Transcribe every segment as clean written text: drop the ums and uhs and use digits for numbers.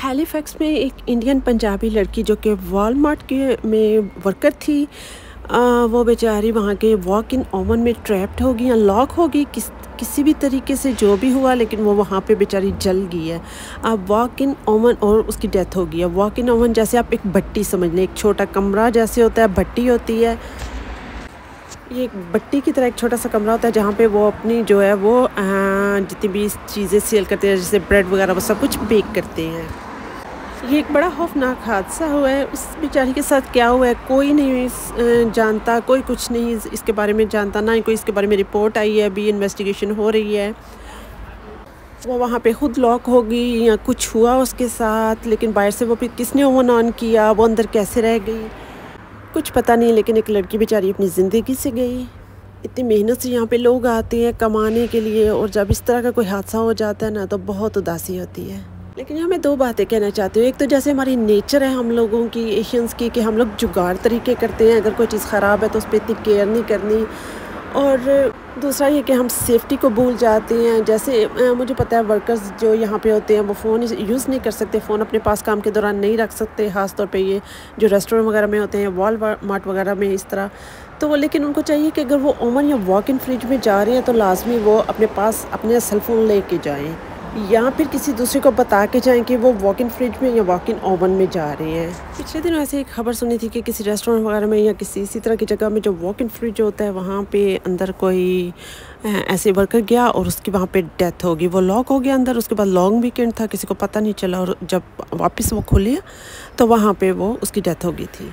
Halifax में एक Indian Punjabi लड़की जो कि वॉलमार्ट के में वर्कर थी। वो बेचारी वहाँ के वॉक इन ओवन में ट्रैप्ड हो गई, लॉक हो गई किसी भी तरीके से, जो भी हुआ, लेकिन वो वहाँ पे बेचारी जल गई है। अब वॉक इन ओवन और उसकी डेथ हो गई है। वॉक इन ओवन जैसे आप एक भट्टी समझ लें, एक छोटा कमरा जैसे होता है, भट्टी होती है। ये एक भट्टी की तरह एक छोटा सा कमरा होता है जहाँ पे वो अपनी जो है वो जितनी भी चीज़ें सेल करते हैं, जैसे ब्रेड वगैरह, वो सब कुछ बेक करते हैं। ये एक बड़ा खौफनाक हादसा हुआ है। उस बेचारी के साथ क्या हुआ है कोई नहीं जानता, कोई कुछ नहीं इसके बारे में जानता, ना ही कोई इसके बारे में रिपोर्ट आई है। अभी इन्वेस्टिगेशन हो रही है। वो वहाँ पे खुद लॉक हो गई या कुछ हुआ उसके साथ, लेकिन बाहर से वो फिर किसने ओवन ऑन किया, वो अंदर कैसे रह गई, कुछ पता नहीं। लेकिन एक लड़की बेचारी अपनी ज़िंदगी से गई। इतनी मेहनत से यहाँ पे लोग आते हैं कमाने के लिए, और जब इस तरह का कोई हादसा हो जाता है ना, तो बहुत उदासी होती है। लेकिन यहाँ मैं दो बातें कहना चाहती हूँ। एक तो जैसे हमारी नेचर है हम लोगों की, एशियंस की, कि हम लोग जुगाड़ तरीके करते हैं। अगर कोई चीज़ ख़राब है तो उस पर इतनी केयर नहीं करनी। और दूसरा ये कि हम सेफ्टी को भूल जाते हैं। जैसे मुझे पता है वर्कर्स जो यहाँ पे होते हैं वो फ़ोन यूज़ नहीं कर सकते, फ़ोन अपने पास काम के दौरान नहीं रख सकते, ख़ास तौर पे ये जो रेस्टोरेंट वगैरह में होते हैं, वॉलमार्ट वगैरह में इस तरह। तो लेकिन उनको चाहिए कि अगर वो ओवन या वॉक इन फ्रिज में जा रहे हैं तो लाजमी वो अपने पास अपने सेल फ़ोन ले के जाएँ, या फिर किसी दूसरे को बता के जाएं कि वो वॉक इन फ्रिज में या वॉक इन ओवन में जा रहे हैं। पिछले दिनों ऐसे एक खबर सुनी थी कि किसी रेस्टोरेंट वगैरह में या किसी इसी तरह की जगह में जो वॉक इन फ्रिज होता है, वहाँ पे अंदर कोई ऐसे वर्कर गया और उसकी वहाँ पे डेथ हो गई। वो लॉक हो गया अंदर। उसके बाद लॉन्ग वीकेंड था, किसी को पता नहीं चला, और जब वापस वो खुले तो वहाँ पे वो उसकी डेथ हो गई थी।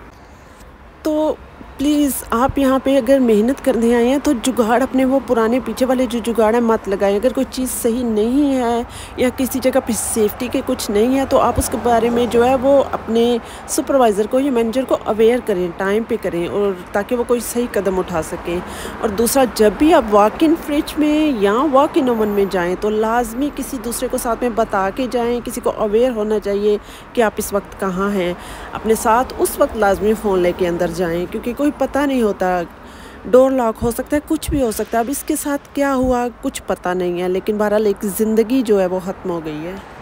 तो प्लीज़ आप यहाँ पे अगर मेहनत करने आए हैं तो जुगाड़ अपने वो पुराने पीछे वाले जो जुगाड़ है मत लगाएं। अगर कोई चीज़ सही नहीं है या किसी जगह पे सेफ्टी के कुछ नहीं है तो आप उसके बारे में जो है वो अपने सुपरवाइज़र को या मैनेजर को अवेयर करें, टाइम पे करें, और ताकि वो कोई सही कदम उठा सकें। और दूसरा, जब भी आप वॉक इन फ्रिज में या वॉक इन ओवन में जाएँ तो लाजमी किसी दूसरे को साथ में बता के जाएँ। किसी को अवेयर होना चाहिए कि आप इस वक्त कहाँ हैं। अपने साथ उस वक्त लाजमी फ़ोन लेके अंदर जाएँ, क्योंकि कोई पता नहीं होता, डोर लॉक हो सकता है, कुछ भी हो सकता है। अब इसके साथ क्या हुआ कुछ पता नहीं है, लेकिन बहरहाल एक ज़िंदगी जो है वो ख़त्म हो गई है।